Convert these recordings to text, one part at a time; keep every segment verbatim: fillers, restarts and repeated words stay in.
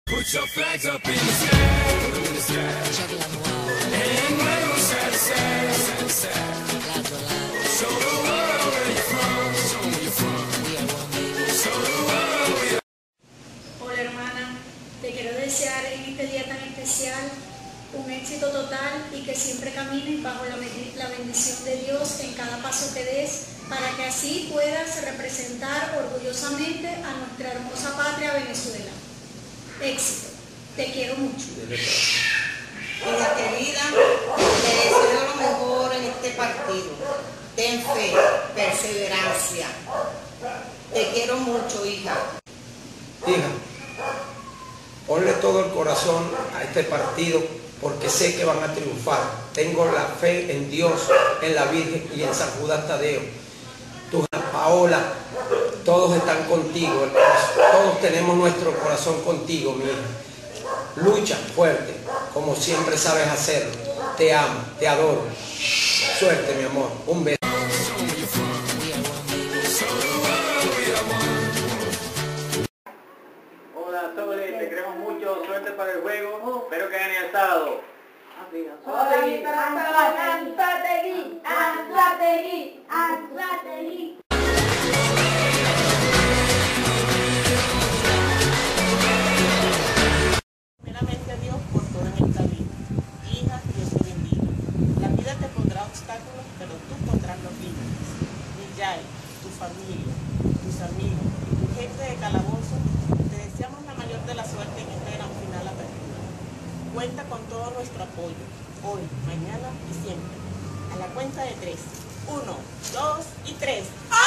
Put your flags up in the sky, in the sky. And wave side to side, side to side. Show the world where you're from, show them where you're from. Show the world where you're from. Hola hermana, te quiero desear en este día tan especial un éxito total y que siempre camines bajo la, la bendición de Dios en cada paso que des, para que así puedas representar orgullosamente a nuestra hermosa patria Venezuela. Éxito, te quiero mucho. Hija querida, te deseo lo mejor en este partido. Ten fe, perseverancia. Te quiero mucho, hija. Hija, ponle todo el corazón a este partido porque sé que van a triunfar. Tengo la fe en Dios, en la Virgen y en San Judas Tadeo. Tu Paola, todos están contigo, todos tenemos nuestro corazón contigo, mi hija. Lucha fuerte, como siempre sabes hacerlo. Te amo, te adoro. Suerte, mi amor. Un beso. Hola, Sole, te queremos mucho. Suerte para el juego. Espero que gane el sábado. Anzoátegui, Anzoátegui, Anzoátegui, Anzoátegui. Primeramente a Dios por todo en esta vida. Hija, Dios te bendiga. La vida te pondrá obstáculos, pero tú pondrás los límites. Millay, tu familia, tus amigos y tu gente de calabozo, te deseamos la mayor de la suerte en este gran final apertura. Cuenta con todo nuestro apoyo, hoy, mañana y siempre. A la cuenta de tres. Uno, dos y tres.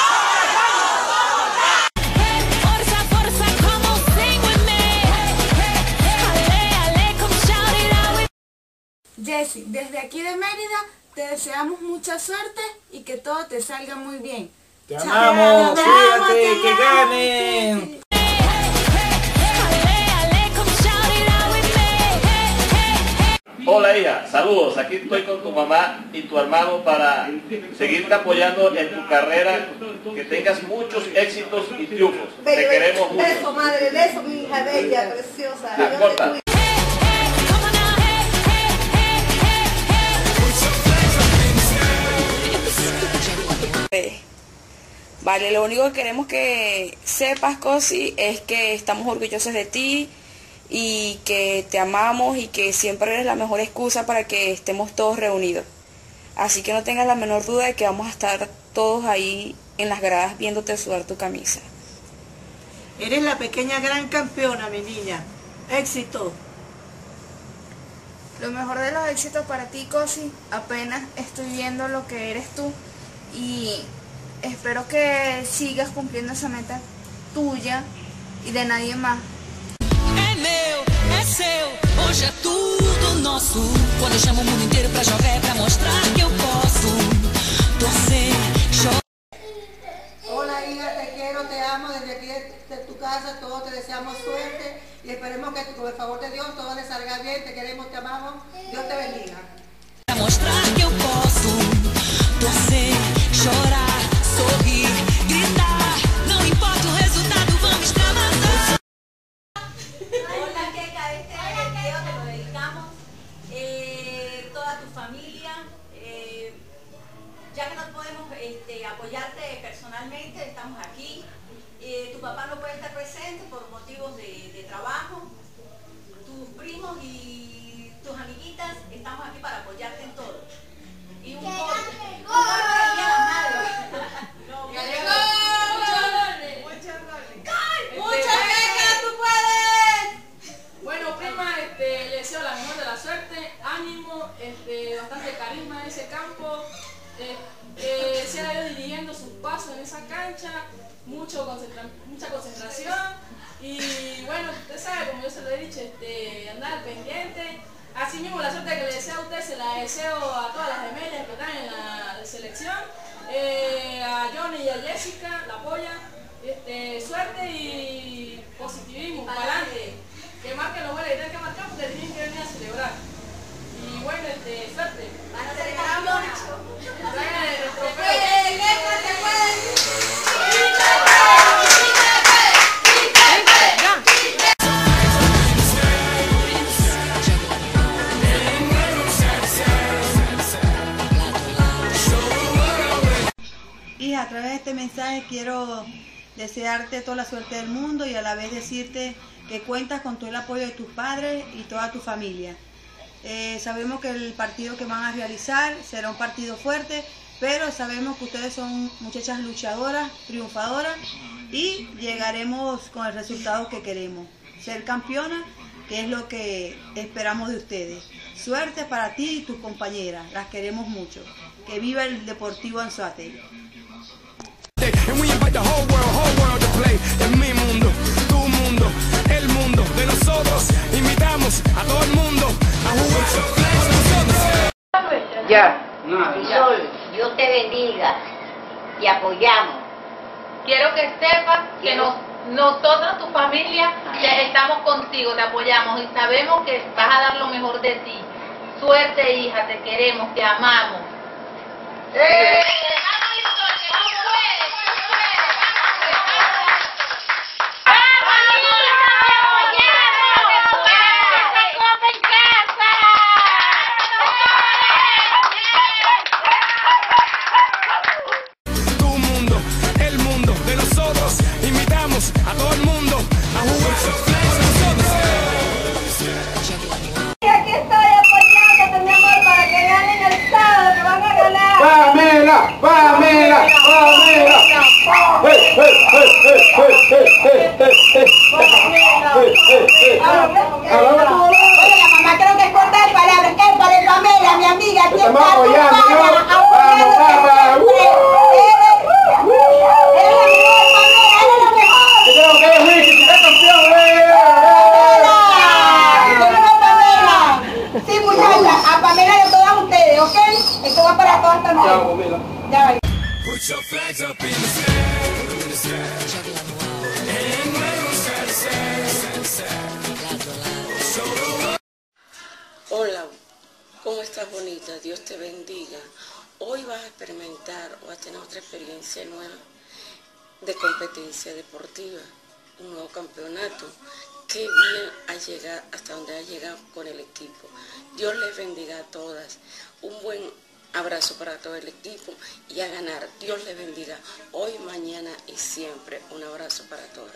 Jessy, desde aquí de Mérida te deseamos mucha suerte y que todo te salga muy bien. Te amamos, cuídate, que ganen. Hola hija, saludos, aquí estoy con tu mamá y tu hermano para seguirte apoyando en tu carrera, que tengas muchos éxitos y triunfos. Te queremos mucho. Beso, madre, beso, mi hija bella, preciosa. Ah, corta. Vale, lo único que queremos que sepas, Cosi, es que estamos orgullosos de ti y que te amamos y que siempre eres la mejor excusa para que estemos todos reunidos. Así que no tengas la menor duda de que vamos a estar todos ahí en las gradas viéndote sudar tu camisa. Eres la pequeña gran campeona, mi niña. Éxito. Lo mejor de los éxitos para ti, Cosi. Apenas estoy viendo lo que eres tú y espero que sigas cumpliendo esa meta tuya e de nadie más. É meu, é seu, hoje é tudo nosso. Quando eu chamo o mundo inteiro pra jogar é pra mostrar que eu posso torcer, chorar. Hola hija, te quiero, te amo. Desde aquí de, de tu casa todos te deseamos suerte y esperemos que con el favor de Dios todo le salga bien. Te queremos, te amamos. Dios te bendiga. Pra mostrar que eu posso torcer, chorar, sorrir, gritar. Não importa o resultado, vamos extravasar. Hola, Keka, este video te lo dedicamos eh, toda tu familia. Eh, ya que no podemos este, apoyarte personalmente, estamos aquí. Eh, tu papá no puede estar presente por motivos de, de trabajo. Tus primos y tus amiguitas estamos aquí para apoyarte en todo. Y un corte, un corte del Día de las Madres. No, ¡Mucha beca, tú puedes! Bueno, prima, este, le deseo la mejor de la suerte, ánimo, este, bastante carisma en ese campo, eh, eh, sea Dios dirigiendo sus pasos en esa cancha, mucho concentra mucha concentración y bueno, usted sabe, como yo se lo he dicho, este, andar al pendiente. Así mismo la suerte que le deseo a usted se la deseo a todas las gemelas que están en la selección, eh, a Johnny y a Jessica, la apoyan, este, suerte y positivismo, para adelante, que marquen los goles que tienen que marcar porque tienen que venir a celebrar. Y bueno, este, suerte. Van a ser campeonas. Traigan el trofeo. ¡Puede, este mensaje quiero desearte toda la suerte del mundo y a la vez decirte que cuentas con todo el apoyo de tus padres y toda tu familia. Eh, sabemos que el partido que van a realizar será un partido fuerte, pero sabemos que ustedes son muchachas luchadoras, triunfadoras, y llegaremos con el resultado que queremos, ser campeonas, que es lo que esperamos de ustedes. Suerte para ti y tus compañeras, las queremos mucho. Que viva el Deportivo Anzoátegui. En mi mundo, tu mundo, el mundo de nosotros, invitamos a todo el mundo a jugar. Ya. Sol, Dios te bendiga y apoyamos. Quiero que sepas que nos, nosotros, tu familia, te- estamos contigo, te apoyamos y sabemos que vas a dar lo mejor de ti. Suerte, hija, te queremos, te amamos. ¡Eh! Tu mundo, el mundo de nosotros, invitamos a todo el mundo a jugar con nosotros. Y aquí estoy apoyándote, mi amor, para que ganen el sábado, que van a ganar. ¡Pamela! ¡Pamela! ¡Pamela! ¡Hey, hey, hey, hey, hey, hey, hey, hey, Oye, la mamá creo que es corta de palabras. ¿Qué para Pamela, mi amiga? Aquí Estamos está tu apoyando, padre, ¿no? apoyándote Vamos, papá. siempre. Eres- eres la mejor, Pamela, eres la mejor. Yo creo que es Ricky, que es campeón, Pamela. Sí, muchachas, a Pamela y a todas ustedes, ¿ok? Esto va para todas también. Chao, Pamela. Ya va. Put your flags up in the sky, in the sky. And wave side to side, side to side. Show the world. Hola, ¿cómo estás, bonita? Dios te bendiga. Hoy vas a experimentar o a tener otra experiencia nueva de competencia deportiva, un nuevo campeonato. Qué bien ha llegado hasta donde ha llegado con el equipo. Dios les bendiga a todas. Un buen abrazo para todo el equipo y a ganar. Dios les bendiga hoy, mañana y siempre. Un abrazo para todas.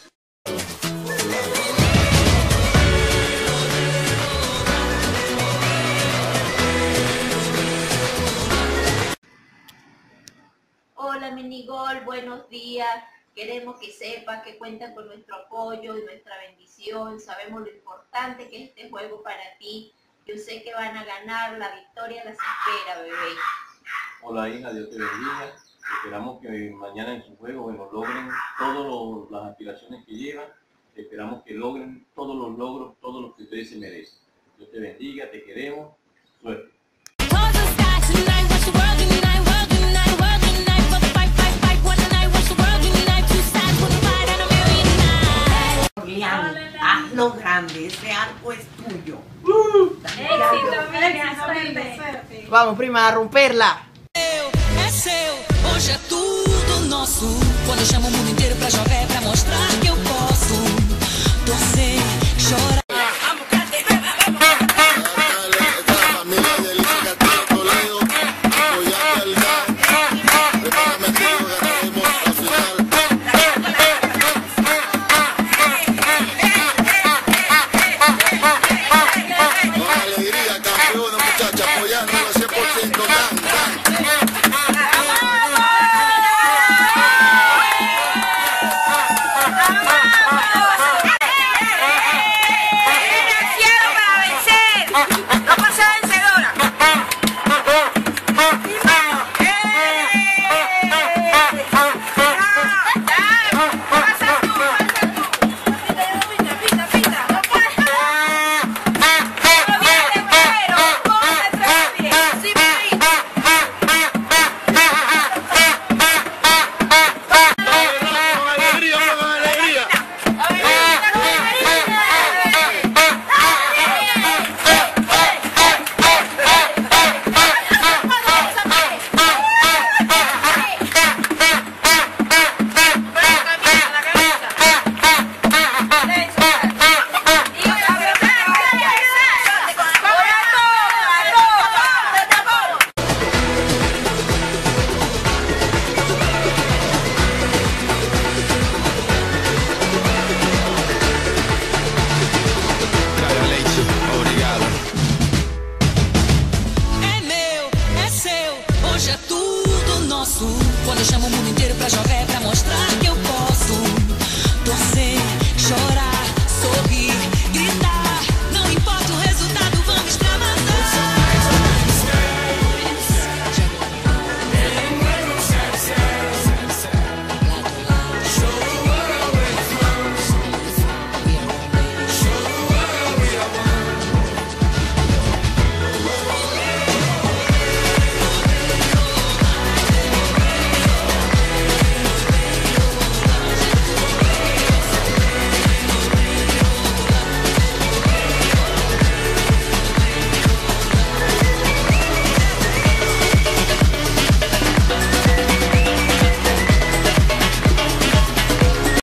Hola Minigol, buenos días. Queremos que sepas que cuentan con nuestro apoyo y nuestra bendición. Sabemos lo importante que es este juego para ti. Yo sé que van a ganar, la victoria las espera, bebé. Hola hija, Dios te bendiga. Esperamos que mañana en su juego, bueno, logren todas las aspiraciones que llevan. Esperamos que logren todos los logros, todos los que ustedes se merecen. Dios te bendiga, te queremos. Suerte. Hazlo grande, ese arco es tuyo. Vamos, prima, a romperla. É seu, hoje é tudo nosso. Quando eu chamo o mundo inteiro pra jogar é pra mostrar que eu